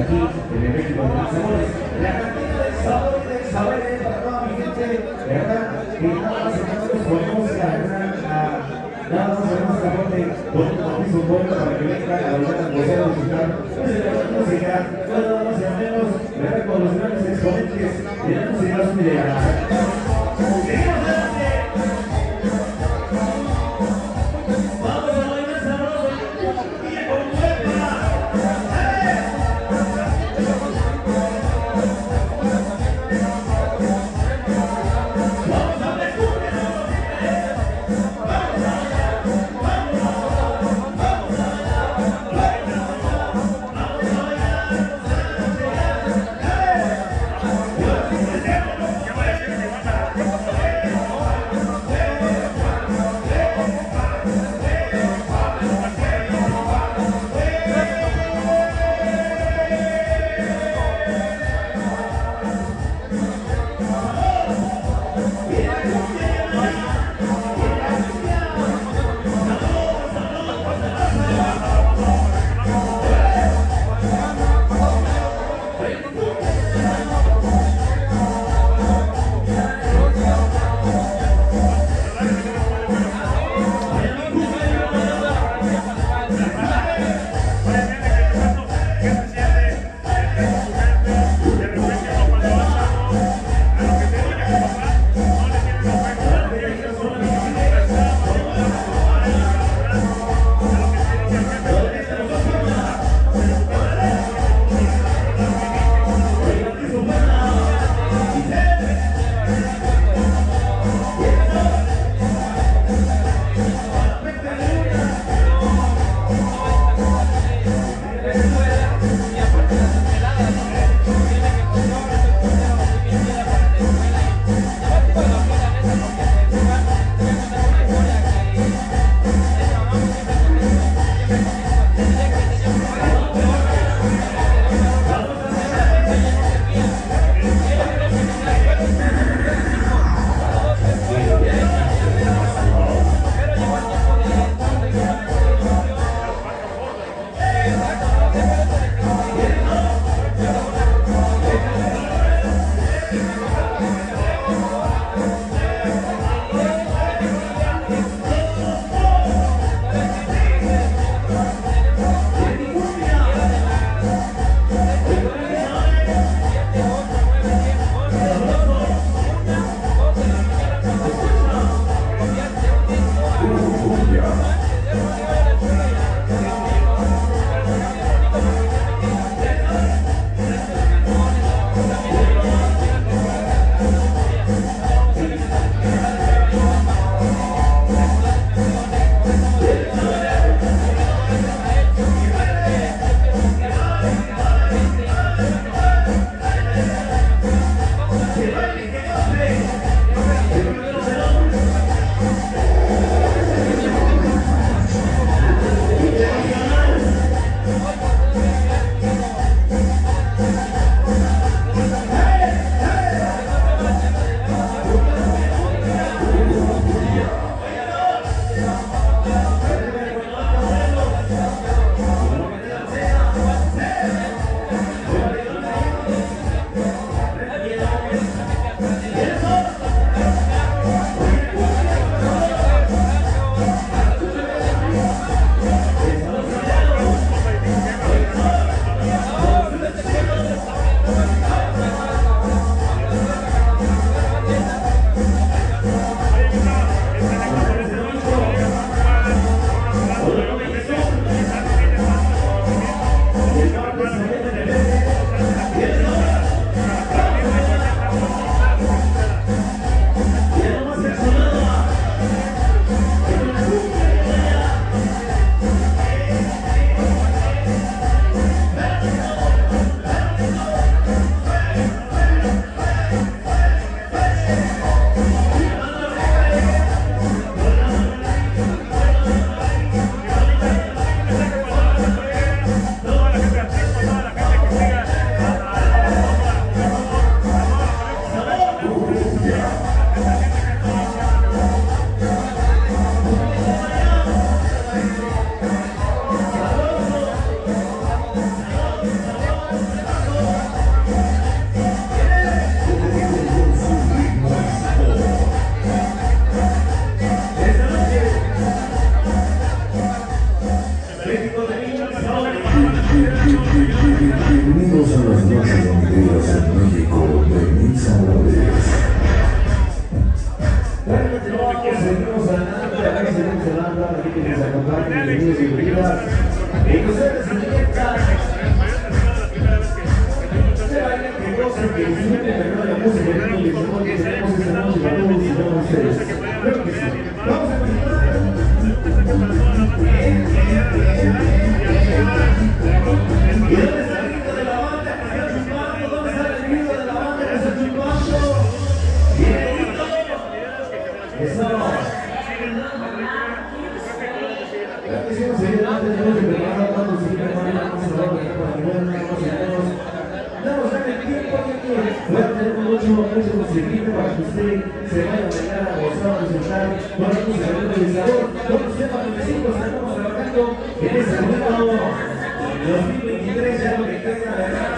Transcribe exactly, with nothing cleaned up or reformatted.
aquí en el México de los Sabores. La cantina del sabor y del saber es para toda mi gente, ¿verdad? Que nada más nosotros ponemos la nada más ponemos la parte con un piso bueno para que vengan a bailar a gozar a disfrutar. Pues en la música, nada más y menos, ¿verdad? Con los grandes exponentes de la música brasileña. ¡Seguimos adelante! ¡Vamos a bailar sabroso! ¡Y con huepa! ¡Vamos a bailar! Bienvenidos a las noches venideras en México de mis amores. Seguimos adelante, a ver, seguimos hablando, aquí que nos acompañan, bienvenidos y bienvenidas. Y ustedes, señoritas, se vayan, que gocen, que disfruten de la música, que tenemos esta noche para todos y para ustedes. Creo que sí. Vamos a continuar. ¿Y dónde está el grito de la banda que está chupando? ¿Dónde está el grito de la banda que está chupando? ¡Bien, grito! ¡Eso! Ya quisimos seguir adelante, tenemos que preparar cuando se quiera poner la cosa para que para que vean una cosa y menos. Damos ya el tiempo que voy a tener mucho, mucho musiquito para que usted se vaya a bailar, a gozar, a disfrutar con la música del sabor. Con usted para que siempre estamos trabajando en este momento. dos mil veintitrés ya lo que queda, ¿verdad?